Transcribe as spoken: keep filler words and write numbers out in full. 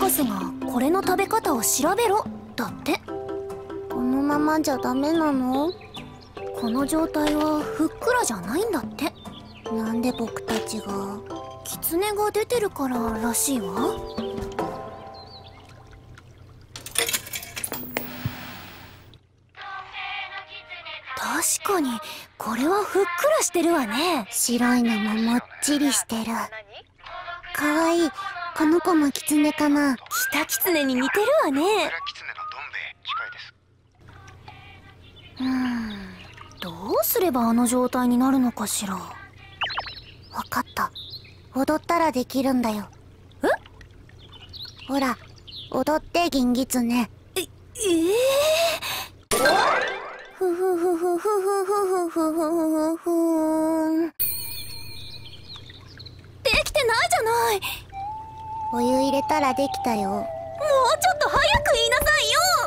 ースがこれの食べ方を調べろだって。 このままじゃダメなの？ この状態はふっくらじゃないんだって。 なんで僕たちが？ キツネが出てるかららしいわ。確かにこれはふっくらしてるわね。 白いのももっちりしてる。かわいい。この子もキツネかな？ キタキツネに似てるわね。うーん、どうすればあの状態になるのかしら。 わかった。踊ったらできるんだよ。 え？ ほら、踊ってギンギツネ。 え、ええー、ふふふふふふふふふふふ。できてないじゃない。 お湯入れたらできたよ。もうちょっと早く言いなさいよ。